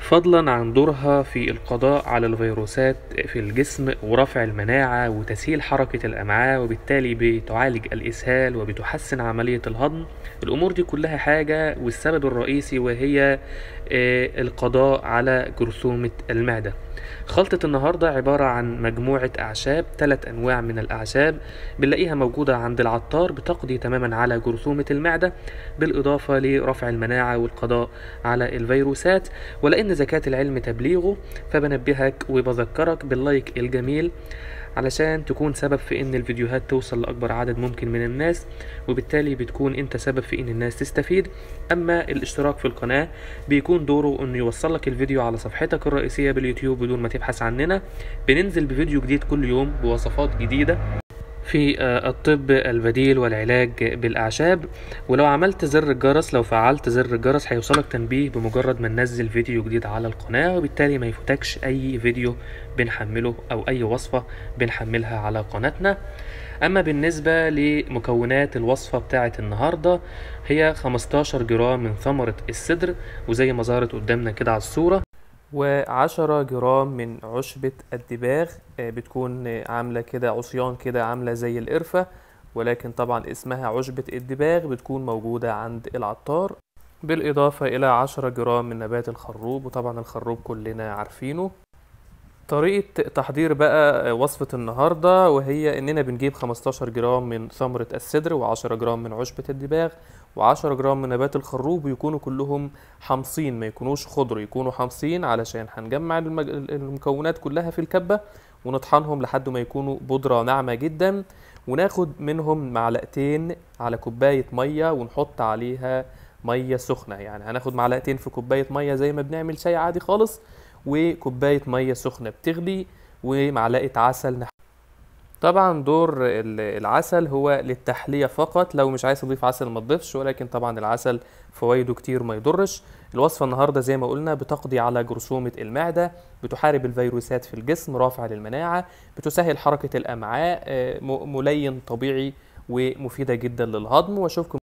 فضلا عن دورها في القضاء على الفيروسات في الجسم ورفع المناعة وتسهيل حركة الأمعاء، وبالتالي بتعالج الإسهال وبتحسن عملية الهضم. الأمور دي كلها حاجة، والسبب الرئيسي وهي القضاء على جرثومة المعدة. خلطة النهاردة عبارة عن مجموعة أعشاب، 3 أنواع من الأعشاب بنلاقيها موجودة عند العطار، بتقضي تماما على جرثومة المعدة بالإضافة لرفع المناعة والقضاء على الفيروسات. ولأن زكاة العلم تبليغه، فبنبهك وبذكرك باللايك الجميل علشان تكون سبب في ان الفيديوهات توصل لأكبر عدد ممكن من الناس، وبالتالي بتكون انت سبب في ان الناس تستفيد. اما الاشتراك في القناة بيكون دوره انه يوصل لك الفيديو على صفحتك الرئيسية باليوتيوب بدون ما تبحث عننا. بننزل بفيديو جديد كل يوم بوصفات جديدة في الطب البديل والعلاج بالأعشاب. ولو عملت زر الجرس، لو فعلت زر الجرس، هيوصلك تنبيه بمجرد ما ننزل فيديو جديد على القناة، وبالتالي ما يفوتكش أي فيديو بنحمله أو أي وصفة بنحملها على قناتنا. أما بالنسبة لمكونات الوصفة بتاعة النهاردة، هي 15 جرام من ثمرة السدر، وزي ما ظهرت قدامنا كده على الصورة، و10 جرام من عشبة الدباغ، بتكون عاملة كده عصيان كده عاملة زي القرفة، ولكن طبعا اسمها عشبة الدباغ، بتكون موجودة عند العطار. بالإضافة إلى 10 جرام من نبات الخروب، وطبعا الخروب كلنا عارفينه. طريقة تحضير بقى وصفة النهاردة، وهي إننا بنجيب 15 جرام من ثمرة السدر، و10 جرام من عشبة الدباغ، و10 جرام من نبات الخروب، ويكونوا كلهم حامصين، ما يكونوش خضر، يكونوا حامصين، علشان هنجمع المكونات كلها في الكبة ونطحنهم لحد ما يكونوا بودرة ناعمة جدا، وناخد منهم معلقتين على كوباية مية ونحط عليها مية سخنة. يعني هناخد معلقتين في كوباية مية زي ما بنعمل شاي عادي خالص، وكوباية مية سخنة بتغلي، ومعلقة عسل. طبعا دور العسل هو للتحلية فقط، لو مش عايز تضيف عسل ما تضيفش، ولكن طبعا العسل فوائده كتير ما يضرش. الوصفة النهاردة زي ما قلنا بتقضي على جرثومة المعدة، بتحارب الفيروسات في الجسم، رافعة للمناعة، بتسهل حركة الأمعاء، ملين طبيعي ومفيدة جدا للهضم. واشوفكم